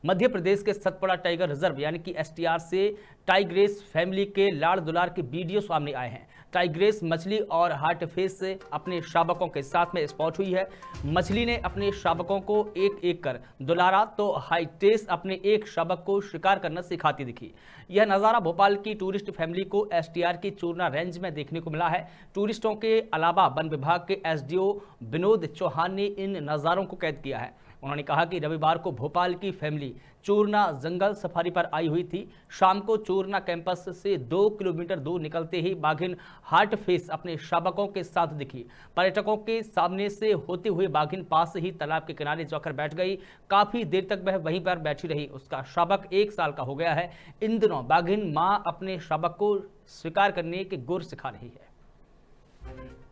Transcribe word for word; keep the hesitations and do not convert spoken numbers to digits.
मध्य प्रदेश के Satpura tiger reserve यानी कि एसटीआर से टाइग्रेस फैमिली के लाड़ दुलार के वीडियो सामने आए हैं। टाइग्रेस मछली और हार्टफिश से अपने शावकों के साथ में स्पॉट हुई है। मछली ने अपने शावकों को एक एक कर दुलारा तो हार्टफिश अपने एक शावक को शिकार करना सिखाती दिखी। यह नज़ारा भोपाल की टूरिस्ट फैमिली को एसटीआर की चूरना रेंज में देखने को मिला है। टूरिस्टों के अलावा वन विभाग के एसडीओ विनोद चौहान ने इन नज़ारों को कैद किया है। उन्होंने कहा कि रविवार को भोपाल की फैमिली चूरना जंगल सफारी पर आई हुई थी। शाम को चूरना कैंपस से दो किलोमीटर दूर निकलते ही बाघिन हार्टफिश अपने शावकों के साथ दिखी। पर्यटकों के सामने से होते हुए बाघिन पास ही तालाब के किनारे जाकर बैठ गई। काफी देर तक वह वहीं पर बैठी रही। उसका शावक एक साल का हो गया है। इन दिनों बाघिन मां अपने शावक को शिकार करने के गुर सिखा रही है।